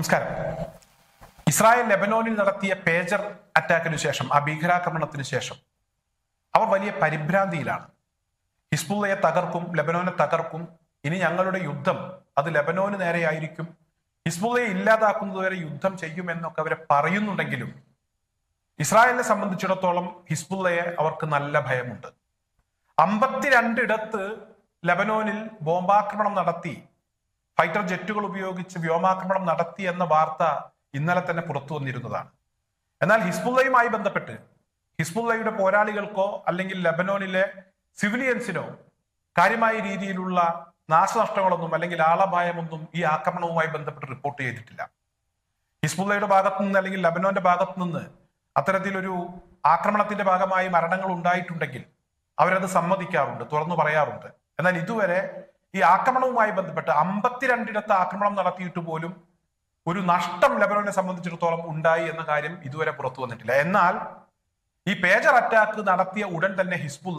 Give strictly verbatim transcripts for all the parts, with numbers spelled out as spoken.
നമസ്കാരം. ഇസ്രായേൽ ലെബനോനിൽ നടത്തിയ പേജർ അറ്റാക്കിനു ശേഷം, ആ ഭീകരാക്രമണത്തിന് ശേഷം അവർ വലിയ പരിഭ്രാന്തിയിലാണ്. ഹിസ്ബുള്ളയെ തകർക്കും, ലെബനോനെ തകർക്കും, ഇനി ഞങ്ങളുടെ യുദ്ധം അത് ലെബനോന് നേരെയായിരിക്കും, ഹിസ്ബുള്ളയെ ഇല്ലാതാക്കുന്നതുവരെ യുദ്ധം ചെയ്യുമെന്നൊക്കെ അവരെ പറയുന്നുണ്ടെങ്കിലും ഇസ്രായേലിനെ സംബന്ധിച്ചിടത്തോളം ഹിസ്ബുള്ളയെ അവർക്ക് നല്ല ഭയമുണ്ട്. അമ്പത്തിരണ്ടിടത്ത് ലെബനോനിൽ ബോംബാക്രമണം നടത്തി, ഫൈറ്റർ ജെറ്റുകൾ ഉപയോഗിച്ച് വ്യോമാക്രമണം നടത്തി എന്ന വാർത്ത ഇന്നലെ തന്നെ പുറത്തു വന്നിരുന്നതാണ്. എന്നാൽ ഹിസ്ബുള്ളയുമായി ബന്ധപ്പെട്ട് ഹിസ്ബുള്ളയുടെ പോരാളികൾക്കോ അല്ലെങ്കിൽ ലെബനോനിലെ സിവിലിയൻസിനോ കാര്യമായ രീതിയിലുള്ള നാശനഷ്ടങ്ങളൊന്നും അല്ലെങ്കിൽ ആളപായമൊന്നും ഈ ആക്രമണവുമായി ബന്ധപ്പെട്ട് റിപ്പോർട്ട് ചെയ്തിട്ടില്ല. ഹിസ്ബുള്ളയുടെ ഭാഗത്തു നിന്ന് അല്ലെങ്കിൽ ലെബനോന്റെ ഭാഗത്തു നിന്ന് അത്തരത്തിലൊരു ആക്രമണത്തിന്റെ ഭാഗമായി മരണങ്ങൾ ഉണ്ടായിട്ടുണ്ടെങ്കിൽ അവരത് സമ്മതിക്കാറുണ്ട്, തുറന്നു പറയാറുണ്ട്. എന്നാൽ ഇതുവരെ ഈ ആക്രമണവുമായി ബന്ധപ്പെട്ട് അമ്പത്തിരണ്ടിടത്ത് ആക്രമണം നടത്തിയിട്ട് പോലും ഒരു നഷ്ടം ലെബനോനെ സംബന്ധിച്ചിടത്തോളം ഉണ്ടായി എന്ന കാര്യം ഇതുവരെ പുറത്തു വന്നിട്ടില്ല. എന്നാൽ ഈ പേജർ അറ്റാക്ക് നടത്തിയ ഉടൻ തന്നെ ഹിസ്ബുള്ള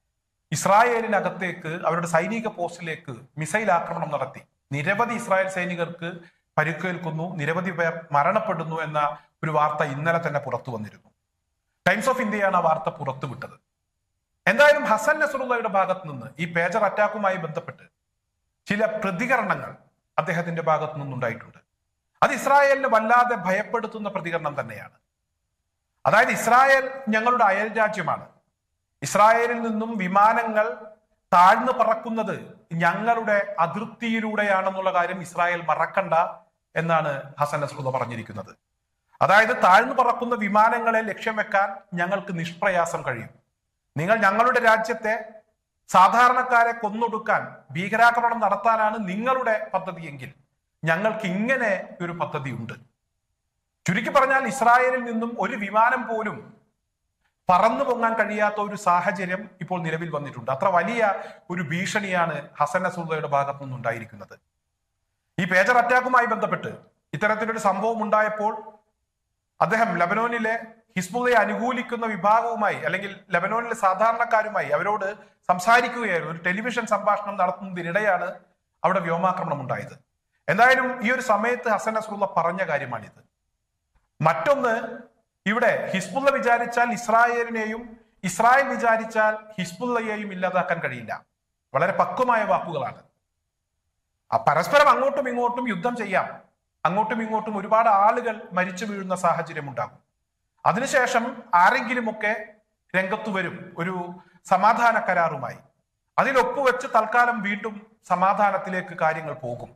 ഇസ്രായേലിനകത്തേക്ക് അവരുടെ സൈനിക പോസ്റ്റിലേക്ക് മിസൈൽ ആക്രമണം നടത്തി. നിരവധി ഇസ്രായേൽ സൈനികർക്ക് പരിക്കേൽക്കുന്നു, നിരവധി പേർ മരണപ്പെടുന്നു എന്ന ഒരു വാർത്ത ഇന്നലെ തന്നെ പുറത്തു വന്നിരുന്നു. ടൈംസ് ഓഫ് ഇന്ത്യയാണ് ആ വാർത്ത പുറത്തുവിട്ടത്. എന്തായാലും ഹസൻ നസ്രുള്ളയുടെ ഭാഗത്ത് നിന്ന് ഈ പേജർ അറ്റാക്കുമായി ബന്ധപ്പെട്ട് ചില പ്രതികരണങ്ങൾ അദ്ദേഹത്തിന്റെ ഭാഗത്തു നിന്നുണ്ടായിട്ടുണ്ട്. അത് ഇസ്രായേലിനെ വല്ലാതെ ഭയപ്പെടുത്തുന്ന പ്രതികരണം തന്നെയാണ്. അതായത് ഇസ്രായേൽ ഞങ്ങളുടെ അയൽ രാജ്യമാണ്, ഇസ്രായേലിൽ നിന്നും വിമാനങ്ങൾ താഴ്ന്നു പറക്കുന്നത് ഞങ്ങളുടെ അതിർത്തിയിലൂടെയാണെന്നുള്ള കാര്യം ഇസ്രായേൽ മറക്കണ്ട എന്നാണ് ഹസൻ നസ്രുള്ള പറഞ്ഞിരിക്കുന്നത്. അതായത് താഴ്ന്നു പറക്കുന്ന വിമാനങ്ങളെ ലക്ഷ്യം വെക്കാൻ ഞങ്ങൾക്ക് നിഷ്പ്രയാസം കഴിയും. നിങ്ങൾ ഞങ്ങളുടെ രാജ്യത്തെ സാധാരണക്കാരെ കൊന്നൊടുക്കാൻ, ഭീകരാക്രമണം നടത്താനാണ് നിങ്ങളുടെ പദ്ധതിയെങ്കിൽ ഞങ്ങൾക്ക് ഇങ്ങനെ ഒരു പദ്ധതി ഉണ്ട്. ചുരുക്കി പറഞ്ഞാൽ ഇസ്രായേലിൽ നിന്നും ഒരു വിമാനം പോലും പറന്നു പൊങ്ങാൻ കഴിയാത്ത ഒരു സാഹചര്യം ഇപ്പോൾ നിലവിൽ വന്നിട്ടുണ്ട്. അത്ര വലിയ ഒരു ഭീഷണിയാണ് ഹസൻ നസ്രുള്ളയുടെ ഭാഗത്തു നിന്നുണ്ടായിരിക്കുന്നത്. ഈ പേജർ അറ്റാക്കുമായി ബന്ധപ്പെട്ട് ഇത്തരത്തിലൊരു സംഭവം ഉണ്ടായപ്പോൾ അദ്ദേഹം ലെബനോനിലെ ഹിസ്ബുള്ളയെ അനുകൂലിക്കുന്ന വിഭാഗവുമായി അല്ലെങ്കിൽ ലെബനോനിലെ സാധാരണക്കാരുമായി അവരോട് സംസാരിക്കുകയായിരുന്നു. ഒരു ടെലിവിഷൻ സംഭാഷണം നടത്തുന്നതിനിടെയാണ് അവിടെ വ്യോമാക്രമണം ഉണ്ടായത്. എന്തായാലും ഈ ഒരു സമയത്ത് ഹസൻ നസ്രുള്ള പറഞ്ഞ കാര്യമാണിത്. മറ്റൊന്ന്, ഇവിടെ ഹിസ്ബുള്ള വിചാരിച്ചാൽ ഇസ്രായേലിനെയും ഇസ്രായേൽ വിചാരിച്ചാൽ ഹിസ്ബുള്ളയെയും ഇല്ലാതാക്കാൻ കഴിയില്ല. വളരെ പക്വമായ വാക്കുകളാണ്. ആ പരസ്പരം അങ്ങോട്ടും ഇങ്ങോട്ടും യുദ്ധം ചെയ്യാം, അങ്ങോട്ടും ഇങ്ങോട്ടും ഒരുപാട് ആളുകൾ മരിച്ചു വീഴുന്ന സാഹചര്യം ഉണ്ടാകും. അതിനുശേഷം ആരെങ്കിലുമൊക്കെ രംഗത്തു വരും ഒരു സമാധാന കരാറുമായി. അതിൽ ഒപ്പുവെച്ച് തൽക്കാലം വീണ്ടും സമാധാനത്തിലേക്ക് കാര്യങ്ങൾ പോകും.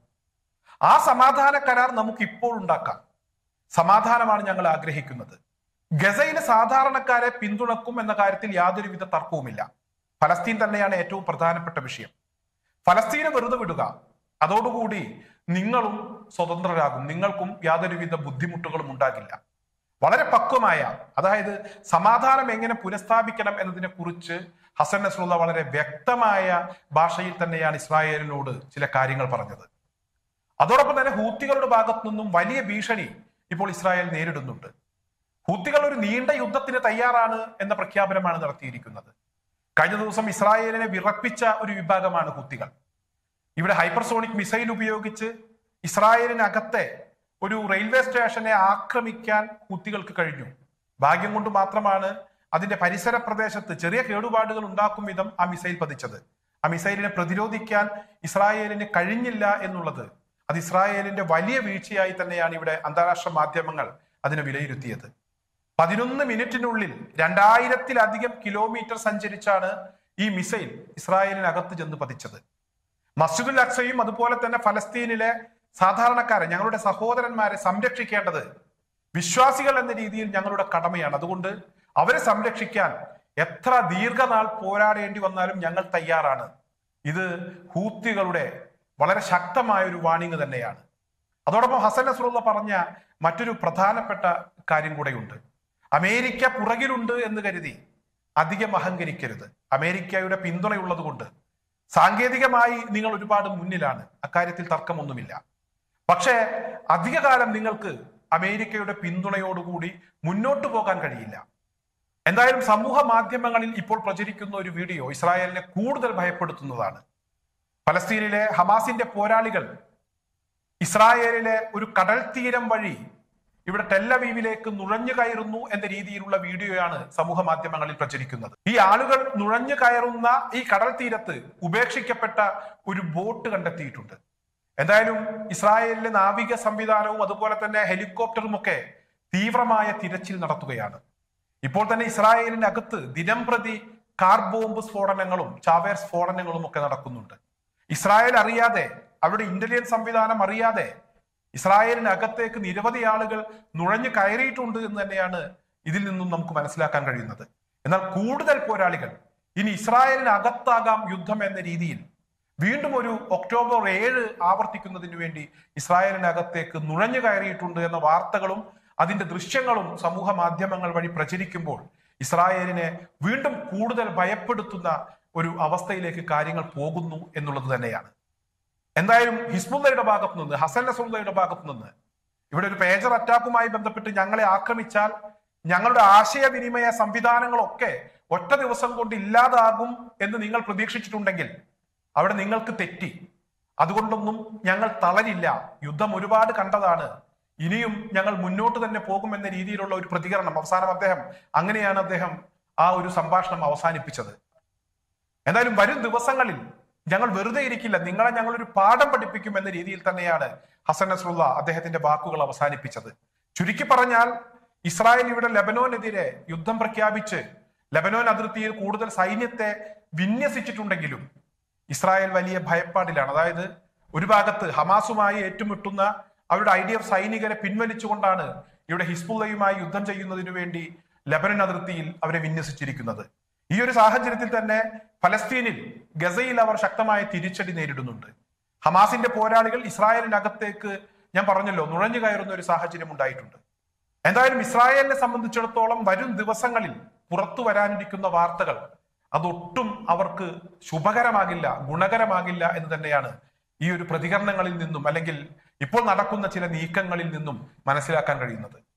ആ സമാധാന കരാർ നമുക്ക് ഇപ്പോൾ ഉണ്ടാക്കാം. സമാധാനമാണ് ഞങ്ങൾ ആഗ്രഹിക്കുന്നത്. ഗസയിലെ സാധാരണക്കാരെ പിന്തുണക്കും എന്ന കാര്യത്തിൽ യാതൊരുവിധ തർക്കവുമില്ല. ഫലസ്തീൻ തന്നെയാണ് ഏറ്റവും പ്രധാനപ്പെട്ട വിഷയം. ഫലസ്തീനെ വെറുതെ വിടുക, അതോടുകൂടി നിങ്ങളും സ്വതന്ത്രരാകും, നിങ്ങൾക്കും യാതൊരുവിധ ബുദ്ധിമുട്ടുകളും ഉണ്ടാകില്ല. വളരെ പക്വമായ, അതായത് സമാധാനം എങ്ങനെ പുനഃസ്ഥാപിക്കണം എന്നതിനെ കുറിച്ച് ഹസൻ നസ്രുള്ള വളരെ വ്യക്തമായ ഭാഷയിൽ തന്നെയാണ് ഇസ്രായേലിനോട് ചില കാര്യങ്ങൾ പറഞ്ഞത്. അതോടൊപ്പം തന്നെ ഹൂത്തികളുടെ ഭാഗത്തു നിന്നും വലിയ ഭീഷണി ഇപ്പോൾ ഇസ്രായേൽ നേരിടുന്നുണ്ട്. ഹൂത്തികൾ ഒരു നീണ്ട യുദ്ധത്തിന് തയ്യാറാണ് എന്ന പ്രഖ്യാപനമാണ് നടത്തിയിരിക്കുന്നത്. കഴിഞ്ഞ ദിവസം ഇസ്രായേലിനെ വിറപ്പിച്ച ഒരു വിഭാഗമാണ് ഹൂത്തികൾ. ഇവിടെ ഹൈപ്പർസോണിക് മിസൈൽ ഉപയോഗിച്ച് ഇസ്രായേലിനകത്തെ ഒരു റെയിൽവേ സ്റ്റേഷനെ ആക്രമിക്കാൻ ഹൂത്തികൾക്ക് കഴിഞ്ഞു. ഭാഗ്യം കൊണ്ട് മാത്രമാണ് അതിന്റെ പരിസര പ്രദേശത്ത് ചെറിയ കേടുപാടുകൾ ഉണ്ടാക്കും വിധം ആ മിസൈൽ പതിച്ചത്. ആ മിസൈലിനെ പ്രതിരോധിക്കാൻ ഇസ്രായേലിന് കഴിഞ്ഞില്ല എന്നുള്ളത് അത് ഇസ്രായേലിന്റെ വലിയ വീഴ്ചയായി തന്നെയാണ് ഇവിടെ അന്താരാഷ്ട്ര മാധ്യമങ്ങൾ അതിനെ വിലയിരുത്തിയത്. പതിനൊന്ന് മിനിറ്റിനുള്ളിൽ രണ്ടായിരത്തിലധികം കിലോമീറ്റർ സഞ്ചരിച്ചാണ് ഈ മിസൈൽ ഇസ്രായേലിനകത്ത് ചെന്ന് പതിച്ചത്. മസ്ജിദുൽ അക്സയും അതുപോലെ തന്നെ ഫലസ്തീനിലെ സാധാരണക്കാരെ, ഞങ്ങളുടെ സഹോദരന്മാരെ സംരക്ഷിക്കേണ്ടത് വിശ്വാസികൾ എന്ന രീതിയിൽ ഞങ്ങളുടെ കടമയാണ്. അതുകൊണ്ട് അവരെ സംരക്ഷിക്കാൻ എത്ര ദീർഘനാൾ പോരാടേണ്ടി വന്നാലും ഞങ്ങൾ തയ്യാറാണ്. ഇത് ഹൂത്തികളുടെ വളരെ ശക്തമായ ഒരു വാണിംഗ് തന്നെയാണ്. അതോടൊപ്പം ഹസൻ നസ്രുള്ള പറഞ്ഞ മറ്റൊരു പ്രധാനപ്പെട്ട കാര്യം കൂടെയുണ്ട്. അമേരിക്ക പുറകിലുണ്ട് എന്ന് കരുതി അധികം അഹങ്കരിക്കരുത്. അമേരിക്കയുടെ പിന്തുണയുള്ളത് കൊണ്ട് സാങ്കേതികമായി നിങ്ങൾ ഒരുപാട് മുന്നിലാണ്, അക്കാര്യത്തിൽ തർക്കമൊന്നുമില്ല. പക്ഷേ അധികകാലം നിങ്ങൾക്ക് അമേരിക്കയുടെ പിന്തുണയോടുകൂടി മുന്നോട്ട് പോകാൻ കഴിയില്ല. എന്തായാലും സമൂഹ മാധ്യമങ്ങളിൽ ഇപ്പോൾ പ്രചരിക്കുന്ന ഒരു വീഡിയോ ഇസ്രായേലിനെ കൂടുതൽ ഭയപ്പെടുത്തുന്നതാണ്. ഫലസ്തീനിലെ ഹമാസിന്റെ പോരാളികൾ ഇസ്രായേലിലെ ഒരു കടൽ തീരം വഴി ഇവിടെ ടെല്ലവീവിലേക്ക് നുഴഞ്ഞു കയറുന്നു എന്ന രീതിയിലുള്ള വീഡിയോയാണ് സമൂഹ മാധ്യമങ്ങളിൽ പ്രചരിക്കുന്നത്. ഈ ആളുകൾ നുഴഞ്ഞു കയറുന്ന ഈ കടൽ തീരത്ത് ഉപേക്ഷിക്കപ്പെട്ട ഒരു ബോട്ട് കണ്ടെത്തിയിട്ടുണ്ട്. എന്തായാലും ഇസ്രായേലിലെ നാവിക സംവിധാനവും അതുപോലെ തന്നെ ഹെലികോപ്റ്ററും ഒക്കെ തീവ്രമായ തിരച്ചിൽ നടത്തുകയാണ്. ഇപ്പോൾ തന്നെ ഇസ്രായേലിന്റെ അകത്ത് ദിനം പ്രതി കാർ ബോംബ് സ്ഫോടനങ്ങളും ചാവേർ സ്ഫോടനങ്ങളും ഒക്കെ നടക്കുന്നുണ്ട്. ഇസ്രായേൽ അറിയാതെ, അവരുടെ ഇന്റലിജൻസ് സംവിധാനം അറിയാതെ ഇസ്രായേലിനകത്തേക്ക് നിരവധി ആളുകൾ നുഴഞ്ഞു കയറിയിട്ടുണ്ട് എന്ന് തന്നെയാണ് ഇതിൽ നിന്നും നമുക്ക് മനസ്സിലാക്കാൻ കഴിയുന്നത്. എന്നാൽ കൂടുതൽ പോരാളികൾ ഇനി ഇസ്രായേലിനകത്താകാം യുദ്ധം എന്ന രീതിയിൽ വീണ്ടും ഒരു ഒക്ടോബർ ഏഴ് ആവർത്തിക്കുന്നതിന് വേണ്ടി ഇസ്രായേലിനകത്തേക്ക് നുഴഞ്ഞു കയറിയിട്ടുണ്ട് എന്ന വാർത്തകളും അതിന്റെ ദൃശ്യങ്ങളും സമൂഹ മാധ്യമങ്ങൾ വഴി പ്രചരിക്കുമ്പോൾ ഇസ്രായേലിനെ വീണ്ടും കൂടുതൽ ഭയപ്പെടുത്തുന്ന ഒരു അവസ്ഥയിലേക്ക് കാര്യങ്ങൾ പോകുന്നു എന്നുള്ളത് തന്നെയാണ്. എന്തായാലും ഹിസ്ബുള്ളയുടെ ഭാഗത്തു നിന്ന്, ഹസൻ നസ്രുള്ളയുടെ ഭാഗത്തു നിന്ന് ഇവിടെ ഒരു പേജർ അറ്റാക്കുമായി ബന്ധപ്പെട്ട് ഞങ്ങളെ ആക്രമിച്ചാൽ ഞങ്ങളുടെ ആശയവിനിമയ സംവിധാനങ്ങളൊക്കെ ഒറ്റ ദിവസം കൊണ്ട് ഇല്ലാതാകും എന്ന് നിങ്ങൾ പ്രതീക്ഷിച്ചിട്ടുണ്ടെങ്കിൽ അവിടെ നിങ്ങൾക്ക് തെറ്റി. അതുകൊണ്ടൊന്നും ഞങ്ങൾ തളരില്ല, യുദ്ധം ഒരുപാട് കണ്ടതാണ്, ഇനിയും ഞങ്ങൾ മുന്നോട്ട് തന്നെ പോകുമെന്ന രീതിയിലുള്ള ഒരു പ്രതികരണം അവസാനം അദ്ദേഹം അങ്ങനെയാണ് അദ്ദേഹം ആ ഒരു സംഭാഷണം അവസാനിപ്പിച്ചത്. എന്തായാലും വരും ദിവസങ്ങളിൽ ഞങ്ങൾ വെറുതെ ഇരിക്കില്ല, നിങ്ങളെ ഞങ്ങൾ ഒരു പാഠം പഠിപ്പിക്കും എന്ന രീതിയിൽ തന്നെയാണ് ഹസൻ നസ്രുള്ള അദ്ദേഹത്തിന്റെ വാക്കുകൾ അവസാനിപ്പിച്ചത്. ചുരുക്കി പറഞ്ഞാൽ ഇസ്രായേൽ ഇവിടെ ലെബനോനെതിരെ യുദ്ധം പ്രഖ്യാപിച്ച് ലെബനോൻ അതിർത്തിയിൽ കൂടുതൽ സൈന്യത്തെ വിന്യസിച്ചിട്ടുണ്ടെങ്കിലും ഇസ്രായേൽ വലിയ ഭയപ്പാടിലാണ്. അതായത് ഒരു ഭാഗത്ത് ഹമാസുമായി ഏറ്റുമുട്ടുന്ന അവരുടെ ഐ ഡി എഫ് സൈനികരെ പിൻവലിച്ചുകൊണ്ടാണ് ഇവിടെ ഹിസ്ബുള്ളയുമായി യുദ്ധം ചെയ്യുന്നതിനു വേണ്ടി ലെബനൻ അതിർത്തിയിൽ അവരെ വിന്യസിച്ചിരിക്കുന്നത്. ഈ ഒരു സാഹചര്യത്തിൽ തന്നെ ഫലസ്തീനിൽ ഗസയിൽ അവർ ശക്തമായ തിരിച്ചടി നേരിടുന്നുണ്ട്. ഹമാസിന്റെ പോരാളികൾ ഇസ്രായേലിനകത്തേക്ക് ഞാൻ പറഞ്ഞല്ലോ നുഴഞ്ഞു കയറുന്ന ഒരു സാഹചര്യം ഉണ്ടായിട്ടുണ്ട്. എന്തായാലും ഇസ്രായേലിനെ സംബന്ധിച്ചിടത്തോളം വരും ദിവസങ്ങളിൽ പുറത്തു വരാനിരിക്കുന്ന വാർത്തകൾ അതൊട്ടും അവർക്ക് ശുഭകരമാകില്ല, ഗുണകരമാകില്ല എന്ന് തന്നെയാണ് ഈ ഒരു പ്രതികരണങ്ങളിൽ നിന്നും അല്ലെങ്കിൽ ഇപ്പോൾ നടക്കുന്ന ചില നീക്കങ്ങളിൽ നിന്നും മനസ്സിലാക്കാൻ കഴിയുന്നത്.